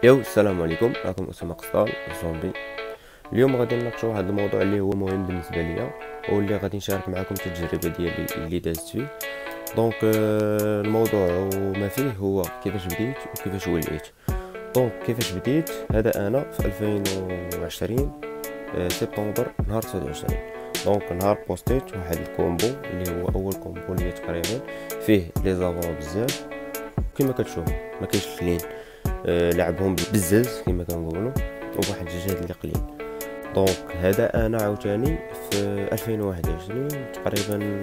السلام عليكم. معكم اسامه قسطال زومبي. اليوم غادي نناقشوا واحد الموضوع اللي هو مهم بالنسبه ليا واللي غادي نشارك معكم التجربه ديالي اللي دازت فيه. دونك الموضوع وما فيه هو كيفاش بديت وكيفاش وليت. دونك كيفاش بديت، هذا انا في 2020 سبتمبر نهار 29. دونك نهار بوستيت واحد الكومبو اللي هو اول كومبو ليا تقريبا، فيه لي زافون بزاف كما كتشوف، ما كاينش كلين، لعبهم بالزاز كما كنقولوا وواحد الجهد اللي قليل. دونك هذا انا عاوتاني في 2021 تقريبا،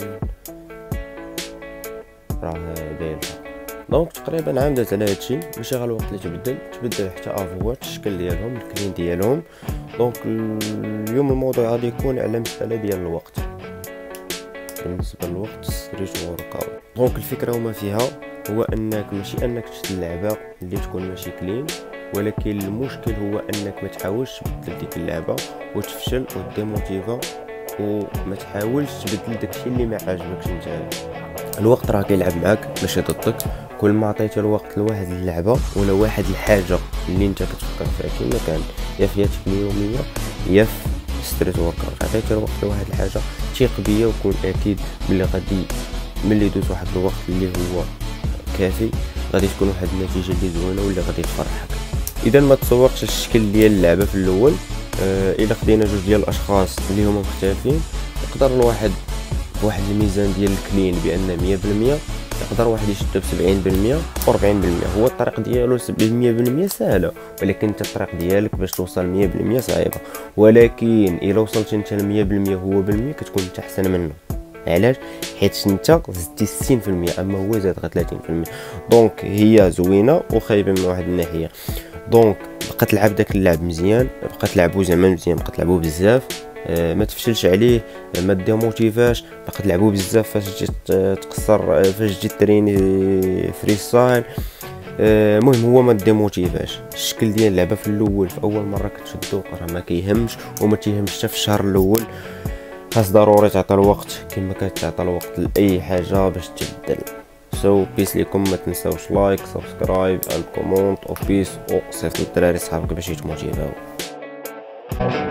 راه داير. دونك تقريبا عام داز على هادشي، ماشي غير الوقت اللي تبدل حتى افوات الشكل ديالهم الكلين ديالهم. دونك اليوم الموضوع غادي يكون على مسألة ديال الوقت. بالنسبه للوقت ستريت ورك اوت، دونك الفكره وما فيها هو انك ماشي انك تشد اللعبه اللي تكون ماشي كلين، ولكن المشكل هو انك ما تحاولش تبدل ديك اللعبه وتفشل وديموتيفا، وما تحاولش تبدل داكشي اللي ما عاجبكش نتايا. الوقت راه كيلعب معاك ماشي ضدك. كل ما عطيت الوقت لواحد اللعبه ولا واحد الحاجه اللي انت كتفكر فيها كما كان، يا في حياتك اليوميه يا في ستريت ورك اوت، عطيت الوقت لواحد الحاجه ثيق بيا وكون اكيد بلي غادي ملي دوز واحد الوقت اللي هو كافي غادي تكون واحد النتيجه اللي زوينه واللي غادي تفرحك. اذا ما تصورتش الشكل ديال اللعبه في الاول، الا خدينا جوج ديال الاشخاص اللي هما مختلفين، يقدر الواحد بواحد الميزان ديال الكلين بان 100%، يقدر واحد يشد ب 70% و 40%. هو الطريق ديالو 100% سهله، ولكن انت الطريق ديالك باش توصل 100% صعيبه. ولكن الا وصلت انت ل 100% هو بالمية كتكون انت احسن منه. علاش؟ حيت انت زدتي 60% اما هو زاد غير 30%. دونك هي زوينه وخايبه من واحد الناحيه. دونك بقى تلعب داك اللعب مزيان، بقى تلعبو زعما مزيان، بقى تلعبو بزاف، ما تفشلش عليه، ما ديموتيفاش، بقى تلعبو بزاف. فاش تجي تقصر، فاش تجي تريني فري ستايل، المهم هو ما ديموتيفاش. الشكل ديال اللعبه في الاول في اول مره كتشدو راه ما كيهمش وما تيهمش حتى في الشهر الاول. خاص ضروري تعطي الوقت كما كتعطي الوقت لاي حاجه باش تبدل. بيس ليكم، ما تنساوش لايك سبسكرايب اند كومونت، او بيس، او صيفطوا الدراري صحابك باش يتموتيفاو.